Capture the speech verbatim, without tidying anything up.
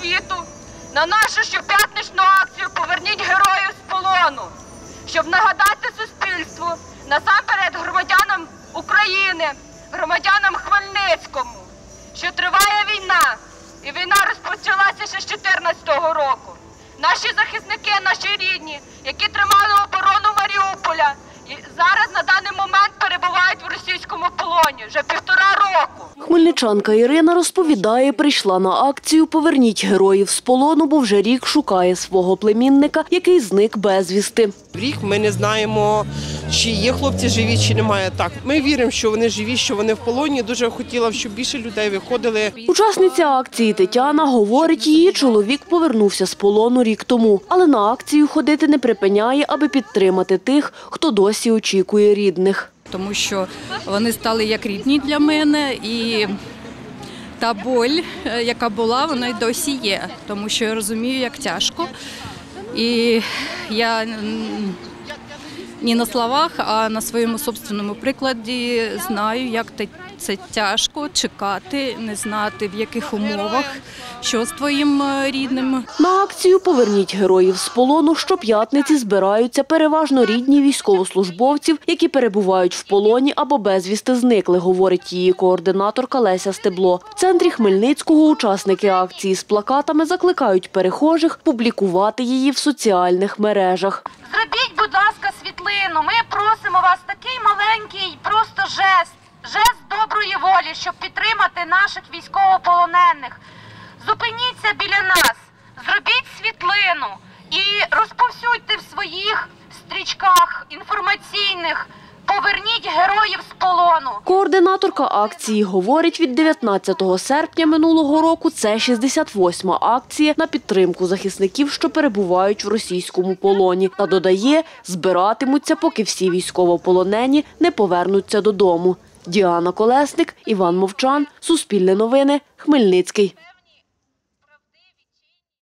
світу на нашу щоп'ятничну акцію «Поверніть героїв з полону», щоб нагадати суспільству, насамперед громадянам України, громадянам Хмельницькому, що триває війна, і війна розпочалася ще з дві тисячі чотирнадцятого року. Наші захисники, наші рідні, які тримали оборону Маріуполя, і зараз на даний момент перебувають в російському полоні вже півтора року. Хмельничанка Ірина розповідає, прийшла на акцію «Поверніть героїв з полону», бо вже рік шукає свого племінника, який зник безвісти. Рік ми не знаємо, чи є хлопці живі, чи немає. Так, ми віримо, що вони живі, що вони в полоні. Дуже хотіла б, щоб більше людей виходили. Учасниця акції Тетяна говорить, її чоловік повернувся з полону рік тому. Але на акцію ходити не припиняє, аби підтримати тих, хто досі очікує рідних. Тому що вони стали як рідні для мене, і та боль, яка була, вона й досі є. Тому що я розумію, як тяжко. І я не на словах, а на своєму собственному прикладі знаю, як це тяжко чекати, не знати, в яких умовах, що з твоїм рідним. На акцію «Поверніть героїв з полону» щоп'ятниці збираються переважно рідні військовослужбовців, які перебувають в полоні або безвісти зникли, говорить її координаторка Леся Стебло. В центрі Хмельницького учасники акції з плакатами закликають перехожих публікувати її в соціальних мережах. Зробіть, будь ласка, світлину. Ми просимо вас, такий маленький просто жест, жест доброї волі, щоб підтримати наших військовополонених. Зупиніться біля нас, зробіть світлину і розповсюдьте в своїх стрічках інформаційних «Поверніть героїв з полону». Координаторка акції говорить, від дев'ятнадцятого серпня минулого року це шістдесят восьма акція на підтримку захисників, що перебувають в російському полоні. Та додає, збиратимуться, поки всі військовополонені не повернуться додому. Діана Колесник, Іван Мовчан, Суспільне новини, Хмельницький.